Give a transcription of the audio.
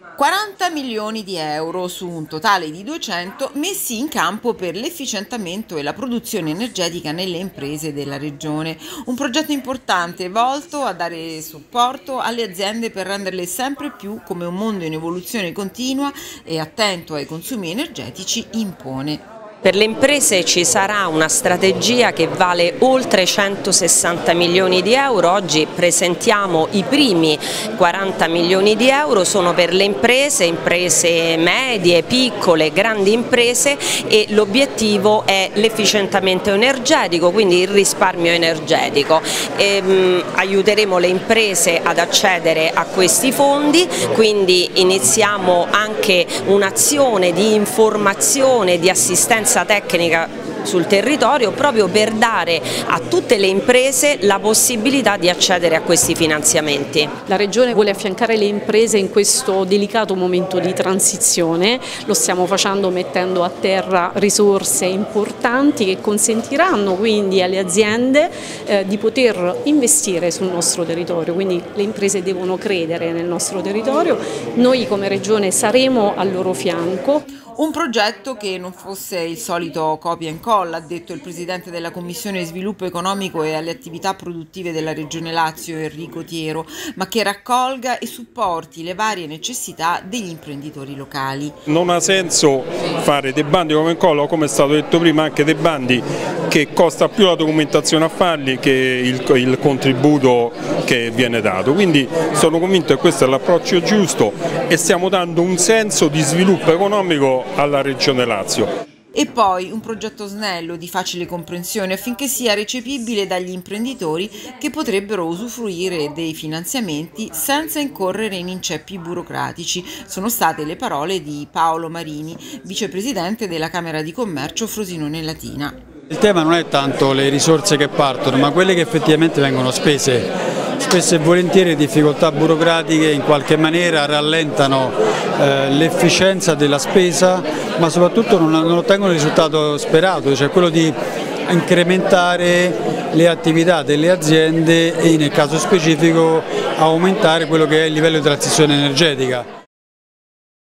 40 milioni di euro su un totale di 200 messi in campo per l'efficientamento e la produzione energetica nelle imprese della regione. Un progetto importante volto a dare supporto alle aziende per renderle sempre più come un mondo in evoluzione continua e attento ai consumi energetici impone. Per le imprese ci sarà una strategia che vale oltre 160 milioni di euro, oggi presentiamo i primi 40 milioni di euro, sono per le imprese medie, piccole, grandi imprese e l'obiettivo è l'efficientamento energetico, quindi il risparmio energetico. Aiuteremo le imprese ad accedere a questi fondi, quindi iniziamo anche un'azione di informazione, di assistenza tecnica sul territorio proprio per dare a tutte le imprese la possibilità di accedere a questi finanziamenti. La Regione vuole affiancare le imprese in questo delicato momento di transizione, lo stiamo facendo mettendo a terra risorse importanti che consentiranno quindi alle aziende di poter investire sul nostro territorio, quindi le imprese devono credere nel nostro territorio, noi come Regione saremo al loro fianco. Un progetto che non fosse il solito copia e incolla, ha detto il presidente della Commissione Sviluppo Economico e alle attività produttive della Regione Lazio, Enrico Tiero, ma che raccolga e supporti le varie necessità degli imprenditori locali. Non ha senso fare dei bandi come incolla o, come è stato detto prima, anche dei bandi che costa più la documentazione a farli che il contributo che viene dato. Quindi sono convinto che questo è l'approccio giusto e stiamo dando un senso di sviluppo economico alla Regione Lazio. E poi un progetto snello, di facile comprensione, affinché sia recepibile dagli imprenditori che potrebbero usufruire dei finanziamenti senza incorrere in inceppi burocratici. Sono state le parole di Paolo Marini, vicepresidente della Camera di Commercio Frosinone Latina. Il tema non è tanto le risorse che partono, ma quelle che effettivamente vengono spese. Spesso e volentieri difficoltà burocratiche in qualche maniera rallentano l'efficienza della spesa, ma soprattutto non ottengono il risultato sperato, cioè quello di incrementare le attività delle aziende e nel caso specifico aumentare quello che è il livello di transizione energetica.